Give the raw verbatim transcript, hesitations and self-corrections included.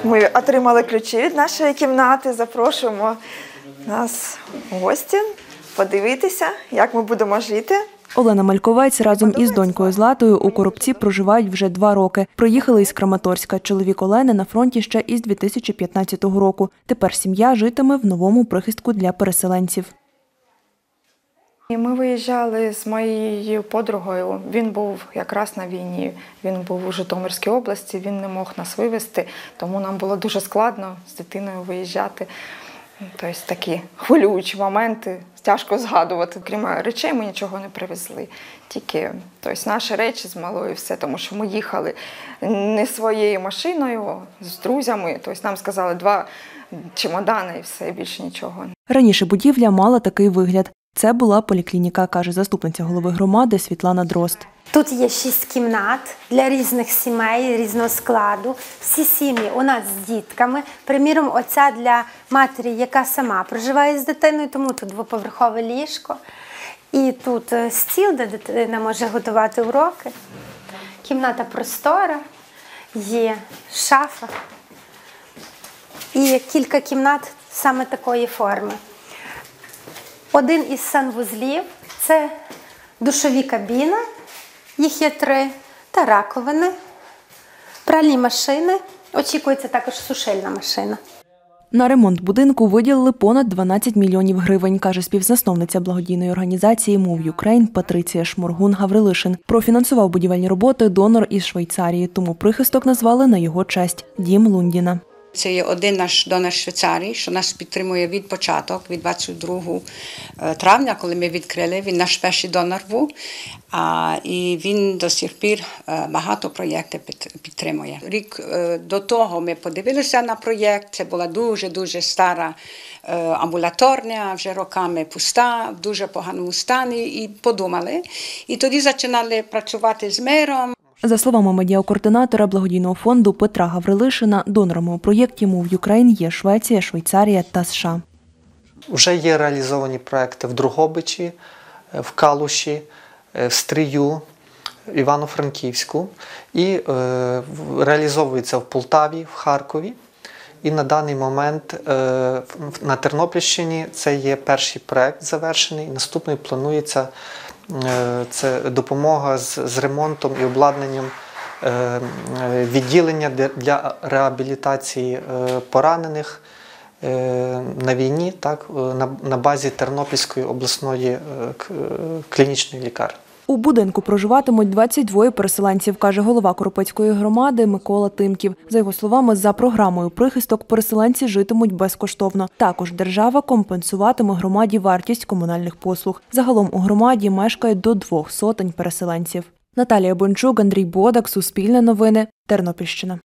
Ми отримали ключі від нашої кімнати, запрошуємо нас в гості подивитися, як ми будемо жити. Олена Мальковець разом із донькою Златою у Коробці проживають вже два роки. Приїхали із Краматорська. Чоловік Олени на фронті ще із дві тисячі п'ятнадцятого року. Тепер сім'я житиме в новому прихистку для переселенців. Ми виїжджали з моєю подругою. Він був якраз на війні. Він був у Житомирській області, він не мог нас вивезти, тому нам було дуже складно з дитиною виїжджати. Тобто такі хвилюючі моменти, тяжко згадувати. Крім речей ми нічого не привезли, тільки тобто, наші речі з малою все, тому що ми їхали не своєю машиною, з друзями. Тобто нам сказали два чемодани і все, більше нічого. Раніше будівля мала такий вигляд. Це була поліклініка, каже заступниця голови громади Світлана Дрозд. Тут є шість кімнат для різних сімей, різного складу. Всі сім'ї у нас з дітками. Приміром, оця для матері, яка сама проживає з дитиною, тому тут двоповерхове ліжко. І тут стіл, де дитина може готувати уроки. Кімната простора, є шафа і кілька кімнат саме такої форми. Один із санвузлів – це душові кабіни, їх є три, та раковини, пральні машини, очікується також сушильна машина. На ремонт будинку виділили понад дванадцять мільйонів гривень, каже співзасновниця благодійної організації Move Ukraine Патриція Шморгун-Гаврилишин. Профінансував будівельні роботи донор із Швейцарії, тому прихисток назвали на його честь – Дім Лундіна. Це є один наш донор Швейцарії, що нас підтримує від початку, від двадцять другого травня, коли ми відкрили. Він наш перший донор був, а, і він до сих пір багато проєктів підтримує. Рік до того ми подивилися на проєкт, це була дуже-дуже стара амбулаторня, вже роками пуста, в дуже поганому стані, і подумали. І тоді починали працювати з мером. За словами медіакоординатора благодійного фонду Петра Гаврилишина, донорами у проєкті Move Ukraine є Швеція, Швейцарія та США. Вже є реалізовані проекти в Дрогобичі, в Калуші, в Стрию, в Івано-Франківську і е, реалізовується в Полтаві, в Харкові. І на даний момент е, на Тернопільщині це є перший проект завершений, наступний планується це допомога з, з ремонтом і обладнанням е, відділення для реабілітації е, поранених е, на війні, так, на, на базі Тернопільської обласної е, клінічної лікарні. У будинку проживатимуть двадцять двоє переселенців, каже голова Коропецької громади Микола Тимків. За його словами, за програмою «Прихисток» переселенці житимуть безкоштовно. Також держава компенсуватиме громаді вартість комунальних послуг. Загалом у громаді мешкає до двох сотень переселенців. Наталія Бончук, Андрій Бодак, Суспільне новини, Тернопільщина.